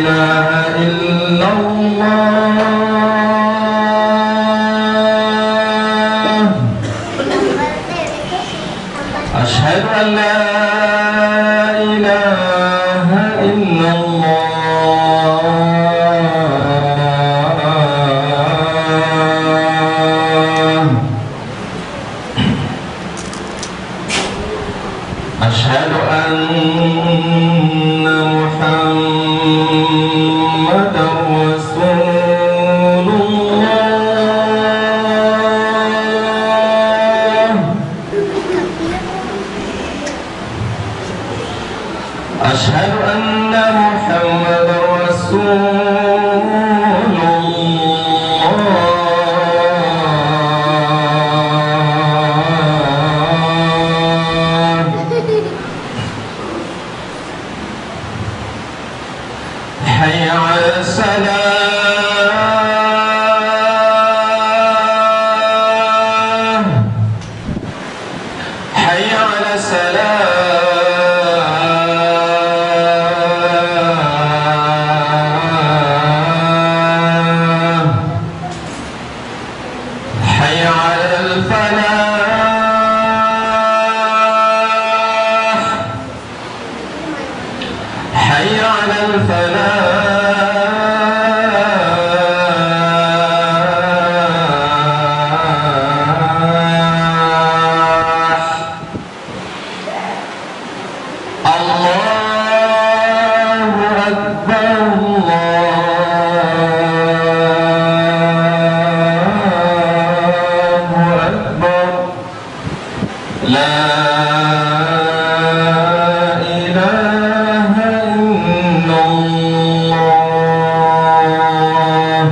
إله إلا الله أشهد أن لا إله إلا الله أشهد أن محمدا رسول الله أشهد أن محمدا رسول الله حي على السلام حي على السلام حي على الفلاح حي على الفلاح الله أكبر الله أكبر لا إله إلا الله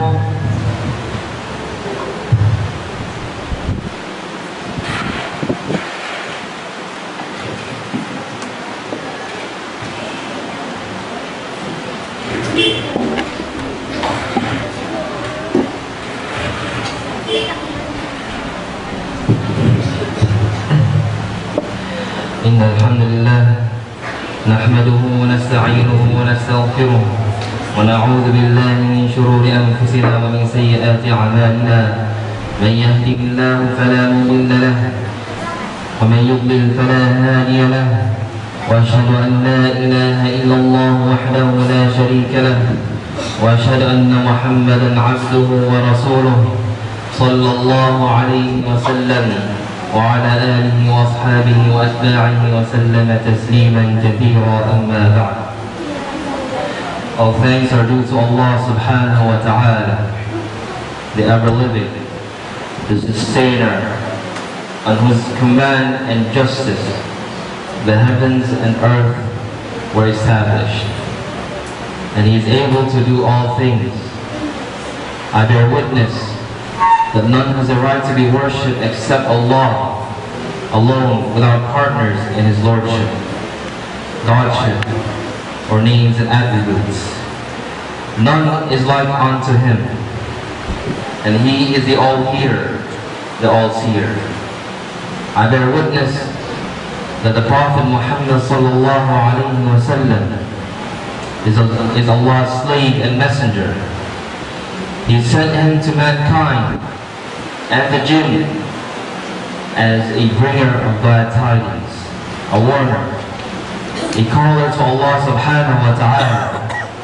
إن الحمد لله نحمده ونستعينه ونستغفره ونعوذ بالله من شرور أنفسنا ومن سيئات أعمالنا من يهده الله فلا مضل له ومن يضلل فلا هادي له وأشهد أن لا إله إلا الله وحده لا شريك له وأشهد أن محمدا عبده ورسوله صلى الله عليه وسلم وعلى آله وأصحابه وأتباعه وسلم تسليما كثيرا أما بعد. All thanks are due to Allah subhanahu wa ta'ala, the ever-living, the sustainer, on whose command and justice the heavens and earth were established, and He is able to do all things. I bear witness that none has a right to be worshipped except Allah, alone, without partners in His Lordship, Godship, or names and attributes. None is like unto Him, and He is the All-Hearer, the All-Seer. I bear witness that the Prophet Muhammad sallallahu alaihi wasallam is Allah's slave and messenger. He sent Him to mankind and the jinn as a bringer of glad tidings, a warner, a caller to Allah subhanahu wa ta'ala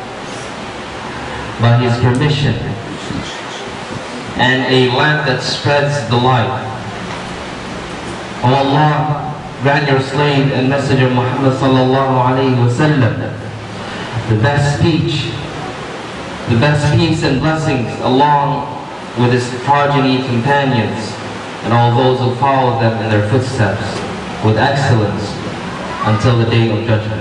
by His permission, and a lamp that spreads the light. O Allah, grant your slave and messenger Muhammad sallallahu alayhi wa sallam the best speech, the best peace and blessings, along with his progeny, companions, and all those who follow them in their footsteps with excellence until the day of judgment.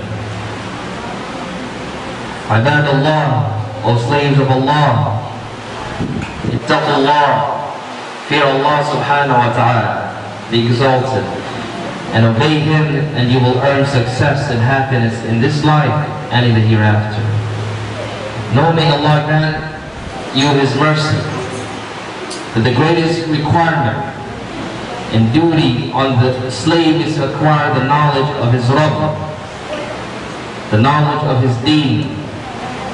Ibad Allah, O slaves of Allah, ittaqullah, fear Allah subhanahu wa ta'ala, the exalted, and obey Him, and you will earn success and happiness in this life and in the hereafter. Know, may Allah grant you His mercy, that the greatest requirement and duty on the slave is to acquire the knowledge of his Rabb, the knowledge of his deen,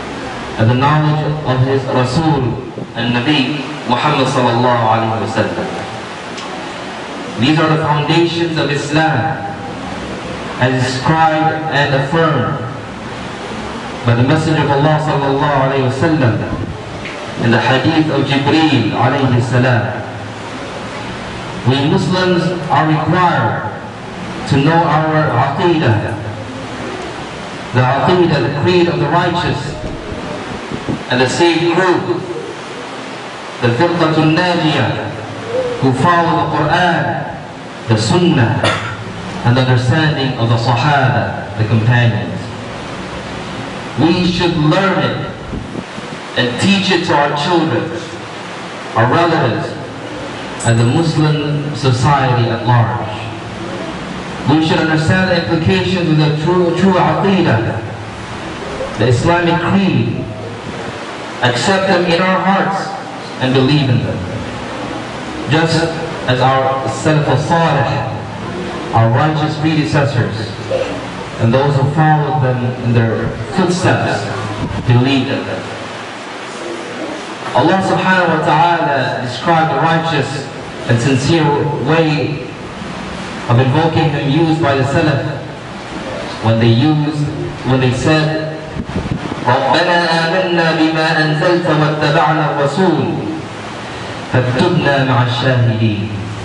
and the knowledge of his Rasul and Nabi Muhammad sallallahu alayhi wa sallam. These are the foundations of Islam as described and affirmed by the Messenger of Allah sallallahu alayhi wa sallam in the hadith of Jibreel alayhi salam. We Muslims are required to know our Aqidah, the Aqidah, the creed of the righteous and the saved group, the Firqatul Najiyah, who follow the Quran, the Sunnah, and the understanding of the Sahaba, the companions. We should learn it and teach it to our children, our relatives, and the Muslim society at large. We should understand the implications of the true Aqidah, the Islamic creed, accept them in our hearts and believe in them. Just as our Salaf al-Salih, our righteous predecessors, and those who followed them in their footsteps, believed in them. Allah subhanahu wa ta'ala described the righteous and sincere way of invoking Him used by the Salaf when they said, رَبَّنَا آمَنَّا بِمَا أَنزَلْتَ وَاتَّبَعْنَا الرَّسُولِ فَاكْتُبْنَا مَعَ الشَّاهِدِينَ.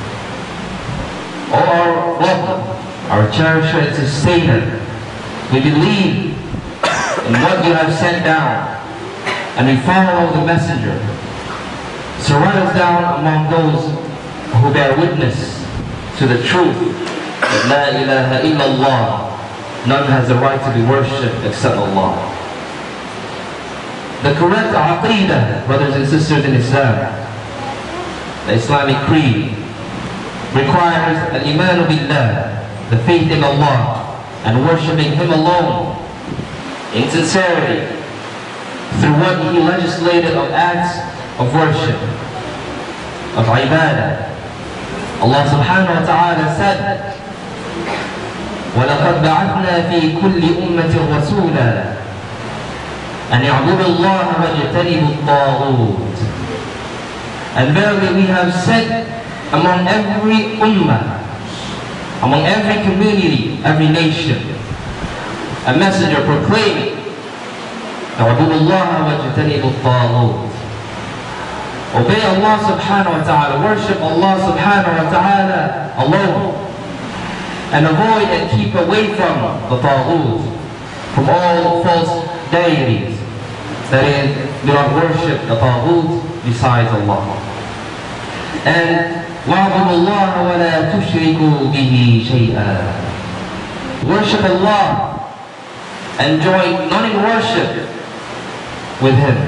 O our Rabb, our cherisher and sustainer, we believe in what you have sent down, and we follow the messenger. So write us down among those who bear witness to the truth that La ilaha illallah, none has the right to be worshipped except Allah. The correct Aqidah, brothers and sisters in Islam, the Islamic creed, requires al-Iman billah, the faith in Allah, and worshipping Him alone, in sincerity, through what He legislated of acts of worship, of ibadah. Allah subhanahu wa ta'ala said, وَلَقَدْ بَعَثْنَا فِي كُلِّ أُمَّةٍ رَسُولًا أَنْ يَعْبُدُوا اللَّهَ وَاجْتَنِبُوا الطَّاغُوتَ. And verily we have sent among every ummah, among every community, every nation, a messenger proclaiming, اعبدوا الله واجتنبوا الطاغوت. Obey Allah subhanahu wa ta'ala, worship Allah subhanahu wa ta'ala alone, and avoid and keep away from the taghut, from all false deities. That is, do not worship the taghut besides Allah. And وَاعْبُدُوا اللَّهَ وَلَا تُشْرِكُوا بِهِ شَيْئًا. Worship Allah and join none in worship with Him.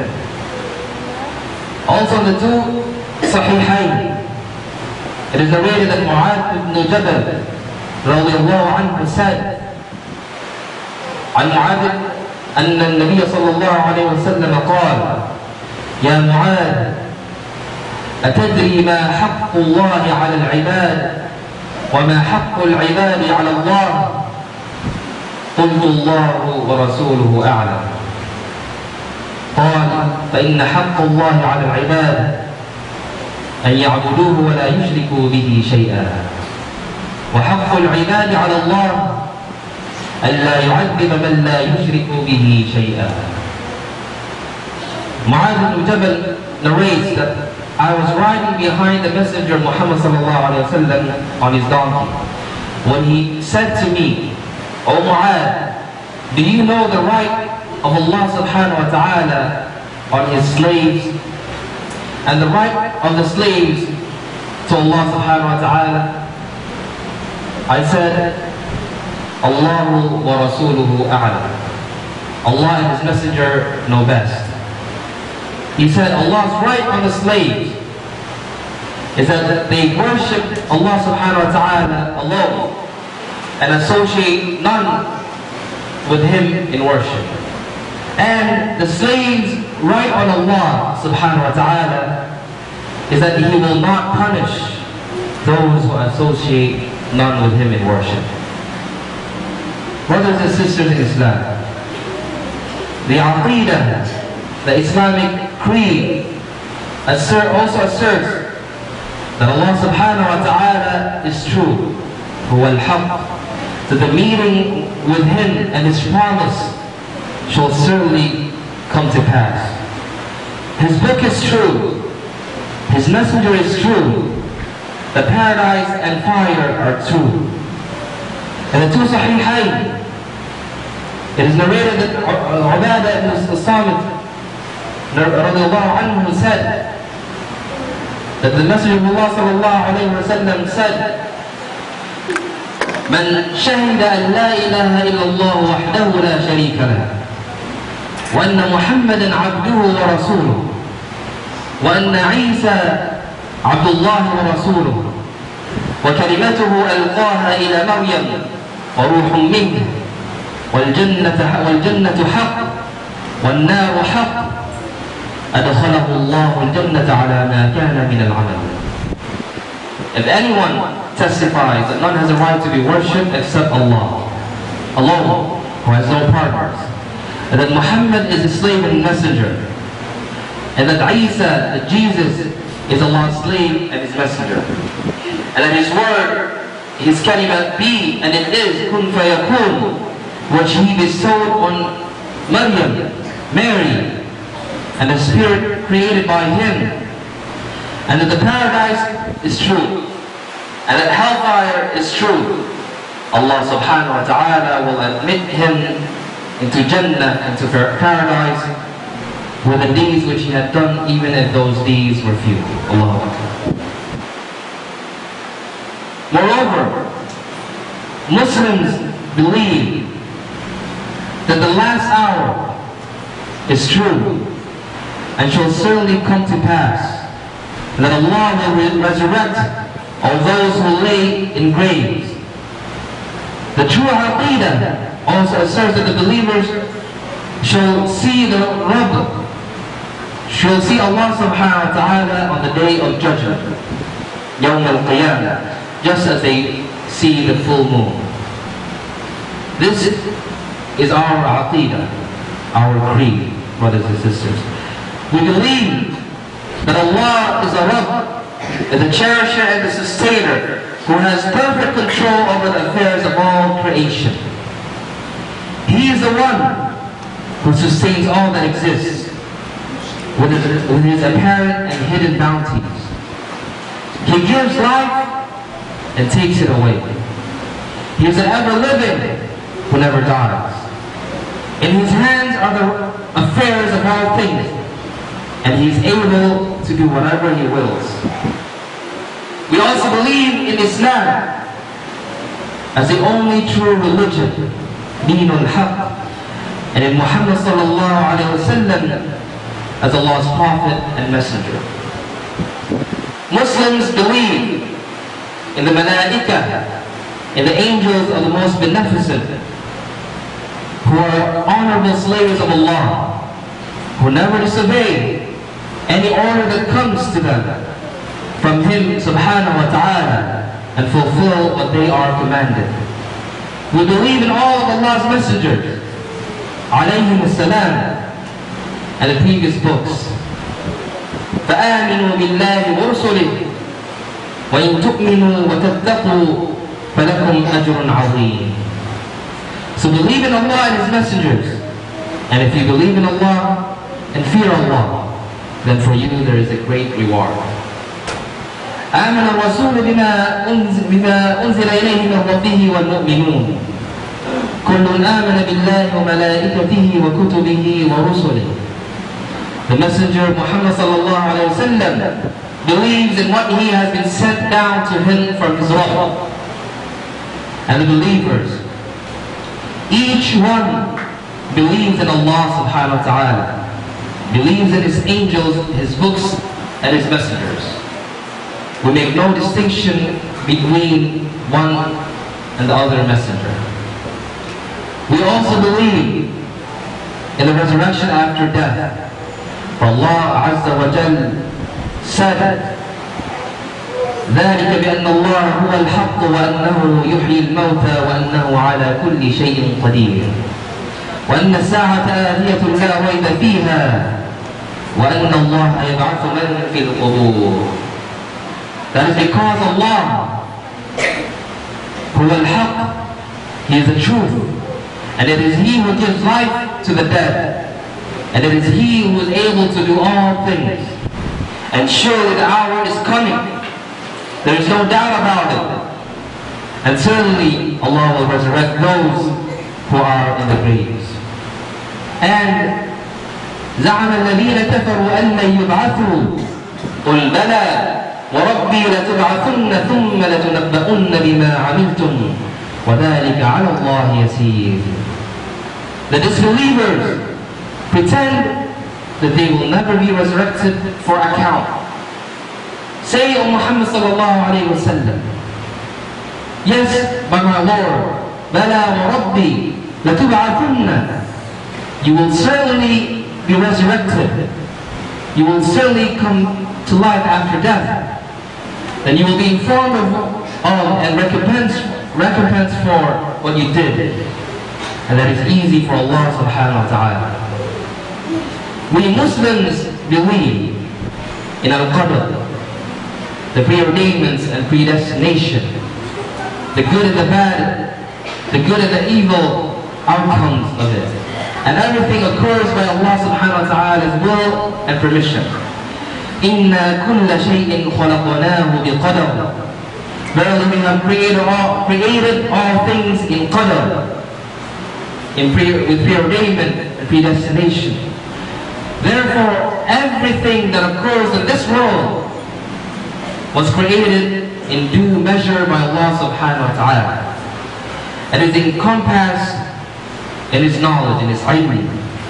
Also the two Sahihayn, it is narrated that Mu'adh ibn Jabal radiyallahu anhu said, عن معاذ أن النبي صلى الله عليه وسلم قال يا معاذ أتدري ما حق الله على العباد وما حق العباد على الله؟ قلت الله ورسوله أعلم. قال فإن حق الله على العباد أن يعبدوه ولا يشركوا به شيئا، وحق العباد على الله ألا يعذب من لا يشرك به شيئا. Mu'adh ibn Jabal narrates that I was riding behind the Messenger Muhammad sallallahu alayhi wa sallam on his donkey when he said to me, O Mu'adh, do you know the right of Allah subhanahu wa ta'ala on His slaves and the right of the slaves to Allah subhanahu wa ta'ala? I said, Allahu wa rasuluhu a'lam. Allah and His Messenger know best. He said Allah's right on the slaves is that they worship Allah subhanahu wa ta'ala alone and associate none with Him in worship. And the slaves' right on Allah subhanahu wa ta'ala is that He will not punish those who associate none with Him in worship. Brothers and sisters in Islam, the Aqidah the Islamic creed also asserts that Allah subhanahu wa ta'ala is true, huwa al-haq, that the meeting with Him and His promise shall certainly come to pass. His book is true, His messenger is true, the paradise and fire are true. In the two Sahihayn, it is narrated that Ubadah ibn as-Samit radiyallahu anhu said that the Messenger of Allah sallallahu alayhi wa sallam said, من شهد أن لا إله إلا الله وحده لا شريك له وأن محمدا عبده ورسوله وأن عيسى عبد الله ورسوله وكلمته ألقاها إلى مريم وروح منه والجنة حق والنار حق أدخله الله الجنة على ما كان من العمل. If anyone testifies that none has a right to be worshipped except Allah alone, who has no partners, and that Muhammad is his slave and messenger, and that Isa, that Jesus, is Allah's slave and his messenger, and that his word, his kalima be, and it is kun fayakun, which he bestowed on Maryam, Mary, and the spirit created by him, and that the paradise is true, and that hellfire is true. Allah subhanahu wa ta'ala will admit him into Jannah, into paradise, with the deeds which he had done, even if those deeds were few. Allahu Akbar. Moreover, Muslims believe that the last hour is true and shall certainly come to pass, and that Allah will resurrect all those who lay in graves. The true Aqidah also asserts that the believers shall see the Rabb, shall see Allah subhanahu wa ta'ala on the day of judgment, Yawm al-Qiyamah, just as they see the full moon. This is our Aqidah, our creed, brothers and sisters. We believe that Allah is a Rabb, is a cherisher and the sustainer, who has perfect control over the affairs of all creation. He is the one who sustains all that exists with his apparent and hidden bounties. He gives life and takes it away. He is an ever-living who never dies. In his hands are the affairs of all things, and he is able to do whatever he wills. We also believe in Islam as the only true religion, Dinul Haq, and in Muhammad sallallahu alayhi wa sallam as Allah's prophet and messenger. Muslims believe in the Malaika, in the angels of the most beneficent, who are honorable slaves of Allah, who never disobey any order that comes to them from Him subhanahu wa ta'ala and fulfill what they are commanded. We believe in all of Allah's messengers, alayhim as-salam, and the previous books. فآمنوا بالله ورسله وإن تؤمنوا وتتقوا فلكم أجر عظيم. So believe in Allah and His messengers, and if you believe in Allah and fear Allah, then for you there is a great reward. آمن الرسول بما أنزل إليه من ربه والمؤمنون كل آمن بالله وملائكته وكتبه ورسله. The Messenger Muhammad sallallahu alayhi wa sallam believes in what he has been sent down to him from his Rabb. And the believers, each one believes in Allah subhanahu wa ta'ala, believes in His angels, His books, and His messengers. We make no distinction between one and the other messenger. We also believe in the resurrection after death. For Allah Azza wa Jal said, ذلك بأن الله هو الحق وأنه يحيي الموتى وأنه على كل شيء قدير وأن الساعة آتية لا ريب فيها وَأَنَّ اللَّهَ يَبْعَثُ مَنْ فِي الْقُبُورِ. That is because Allah, who al-haq, He is the truth, and it is He who gives life to the dead, and it is He who is able to do all things. And surely the hour is coming, there is no doubt about it, and certainly Allah will resurrect those who are in the graves. And زعم الذين كفروا أن لن يبعثوا قل بلى وربي لتبعثن ثم لتنبؤن بما عملتم وذلك على الله يسير. The disbelievers pretend that they will never be resurrected for account. Say, O Muhammad sallallahu alayhi wa sallam, yes, by my Lord, بلى وربي لتبعثن, you will certainly be resurrected. You will certainly come to life after death. Then you will be informed of and recompense for what you did. And that is easy for Allah subhanahu wa ta'ala. We Muslims believe in Al-Qadr, the preordainments and predestination, the good and the bad, the good and the evil outcomes of it. And everything occurs by Allah subhanahu wa ta'ala's will and permission. إِنَّا كُلَّ شَيْءٍ خَلَقْنَاهُ بِقَدَرٍ. Verily we have created all things in qadr, with preordainment and predestination. Therefore, everything that occurs in this world was created in due measure by Allah subhanahu wa ta'ala. And is encompassed in His knowledge, in His ilm,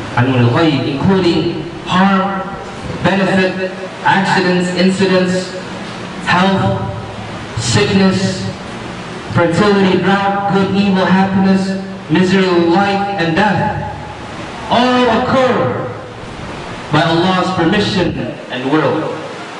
including harm, benefit, accidents, incidents, health, sickness, fertility, drought, good, evil, happiness, misery, life, and death. All occur by Allah's permission and will.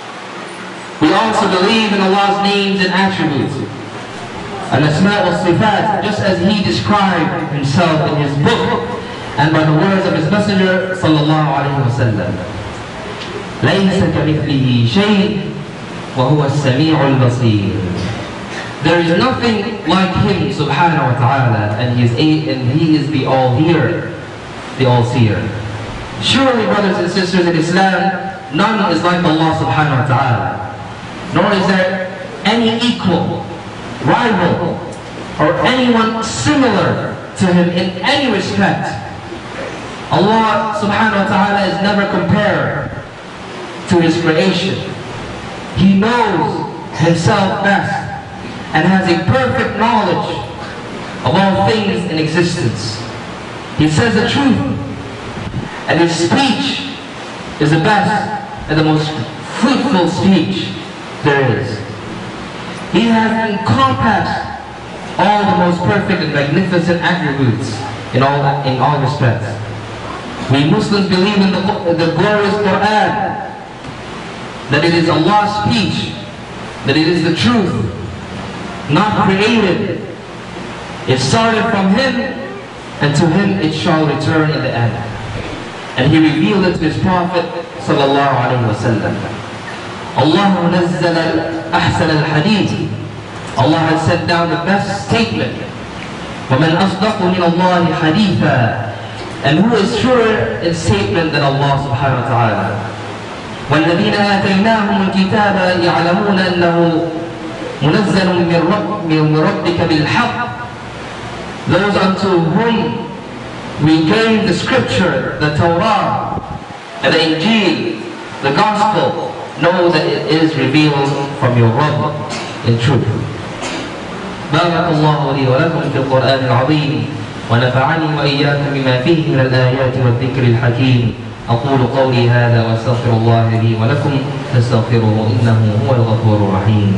We also believe in Allah's names and attributes, al-asma' wal-sifat, just as He described Himself in His book and by the words of His Messenger sallallahu alayhi wa sallam. لَيْسَ كَمِثْلِهِ شَيْءٍ وَهُوَ السَّمِيعُ الْبَصِيرُ. There is nothing like Him subhanahu wa ta'ala, and He is the all-hearer, the all-seer. Surely, brothers and sisters in Islam, none is like Allah subhanahu wa ta'ala, nor is there any equal, rival, or anyone similar to Him in any respect. Allah subhanahu wa ta'ala is never compared to His creation. He knows Himself best and has a perfect knowledge of all things in existence. He says the truth, and His speech is the best and the most fruitful speech there is. He has encompassed all the most perfect and magnificent attributes in all respects. We Muslims believe in the glorious Quran, that it is Allah's speech, that it is the truth, not created. It started from Him, and to Him it shall return in the end. And He revealed it to His Prophet sallallahu alayhi wa sallam. Allah nazzala ahsan al-hadith. Allah has set down the best statement. وَمَنْ أَصْدَقُ مِنَ اللَّهِ حَدِيثًا. And who is truer in statement than Allah subhanahu wa ta'ala? وَالَّذِينَ آتَيْنَاهُمُ الْكِتَابَ يَعْلَمُونَ أَنَّهُ مُنَزَّلٌ مِّن رَبِّكَ بِالْحَقِّ. Those unto whom we gave the scripture, the Torah, and the Injil, the Gospel, know that it is revealed from your Rabb in truth. بارك الله لي ولكم في القرآن العظيم ونفعني وإياكم بما فيه من الآيات والذكر الحكيم. أقول قولي هذا وأستغفر الله لي ولكم فاستغفروه إنه هو الغفور الرحيم.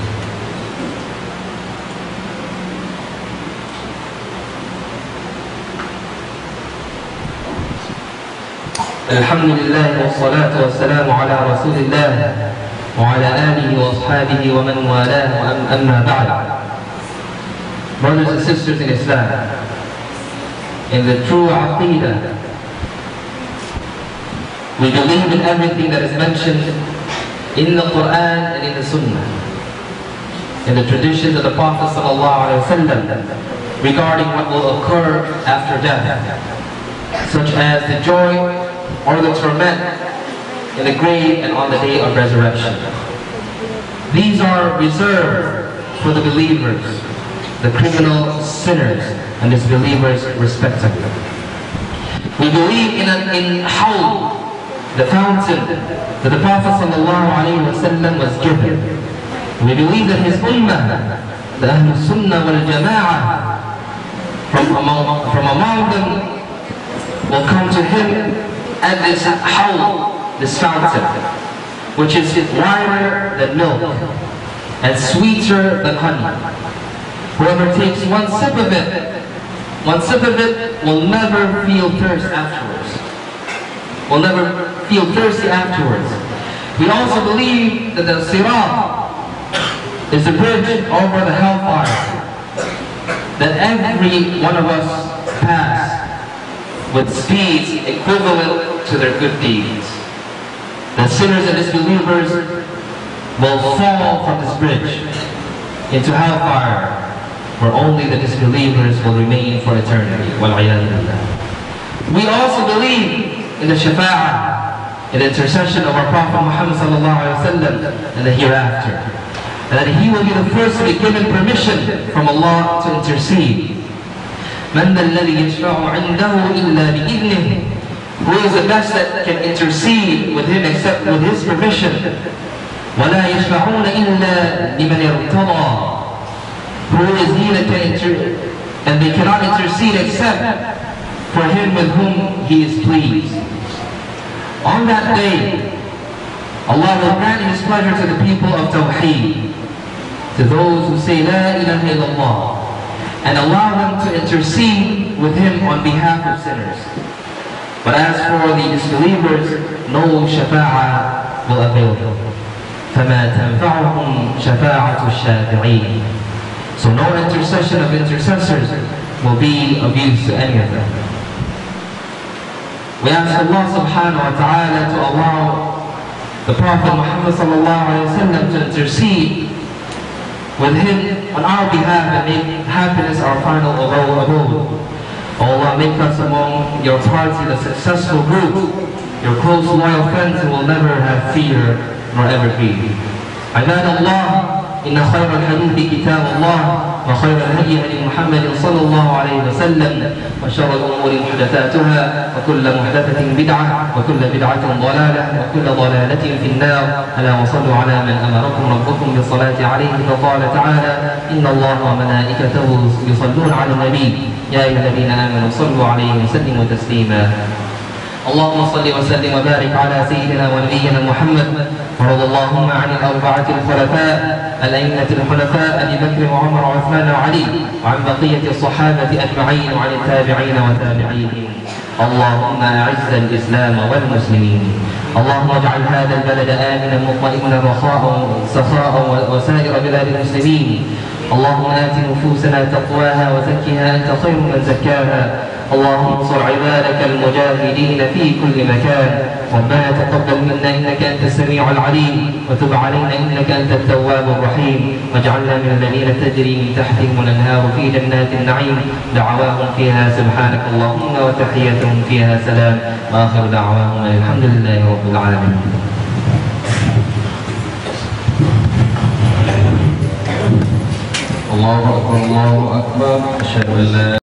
الحمد لله والصلاة والسلام على رسول الله وعلى آله وأصحابه ومن والاه أما بعد. Brothers and sisters in Islam, in the true Aqidah, We believe in everything that is mentioned in the Quran and in the Sunnah, in the traditions of the Prophet ﷺ regarding what will occur after death, such as the joy or the torment in the grave and on the day of resurrection. These are reserved for the believers, the criminal, sinners, and disbelievers respectively. We believe in Hawd, the fountain that the Prophet ﷺ was given. We believe that his ummah, the Ahlul Sunnah wal Jama'ah, from among them will come to him at this Hawd, this fountain, which is wider than milk and sweeter than honey. Whoever takes one sip of it will never feel thirst afterwards. Will never feel thirsty afterwards. We also believe that the Sirat is the bridge over the hellfire, that every one of us pass with speeds equivalent to their good deeds. The sinners and disbelievers will fall from this bridge into hellfire, where only the disbelievers will remain for eternity. We also believe in the shafa'ah, in the intercession of our Prophet Muhammad ﷺ in the hereafter, and that he will be the first to be given permission from Allah to intercede. مَنَّ الَّذِي يَشْفَعُ عِنْدَهُ إِلَّا بِإِذْنِهِ. Who is the best that can intercede with him except with his permission? وَلَا يَشْفَعُونَ إِلَّا لِمَنْ يَرْتَضَى. Who is he that can intercede? And they cannot intercede except for him with whom he is pleased. On that day, Allah will grant his pleasure to the people of Tawheed, to those who say La ilaha illallah, and allow them to intercede with him on behalf of sinners. But as for the disbelievers, no shafa'ah will avail them. فَمَا تَنْفَعُهُمْ شَفَاعَةُ الشَّافِعِينَ. So no intercession of intercessors will be of use to any of them. We ask Allah subhanahu wa ta'ala to allow the Prophet Muhammad ﷺ to intercede with him on our behalf and make happiness our final abode. O Allah, make us among your party, the successful group, your close loyal friends who will never have fear nor ever grieve. عباد الله, إن خير الحديث كتاب الله وخير الهدي هدي محمد صلى الله عليه وسلم وشر الأمور محدثاتها وكل محدثة بدعة وكل بدعة ضلالة وكل ضلالة في النار. ألا وصلوا على من أمركم ربكم بالصلاة عليه فقال تعالى إن الله وملائكته يصلون على النبي يا أيها الذين آمنوا صلوا عليه وسلموا تسليما. اللهم صل وسلم وبارك على سيدنا ونبينا محمد ورضى اللهم عن الأربعة الخلفاء الأئمة الحنفاء أبي بكر وعمر وعثمان وعلي وعن بقية الصحابة أجمعين وعن التابعين وتابعيهم. اللهم أعز الإسلام والمسلمين. اللهم اجعل هذا البلد آمنا مطمئنا رخاء سخاء وسائر بلاد المسلمين. اللهم آت نفوسنا تقواها وزكها أنت خير من زكاها. اللهم انصر عبادك المجاهدين في كل مكان. ربنا تقبل منا إنك أنت السميع العليم وتب علينا إنك أنت التواب الرحيم واجعلنا من الذين تجري من تحتهم الأنهار في جنات النعيم دعواهم فيها سبحانك اللهم وتحيتهم فيها سلام وآخر دعواهم الحمد لله رب العالمين. الله أكبر الله أكبر. أشهد أن لا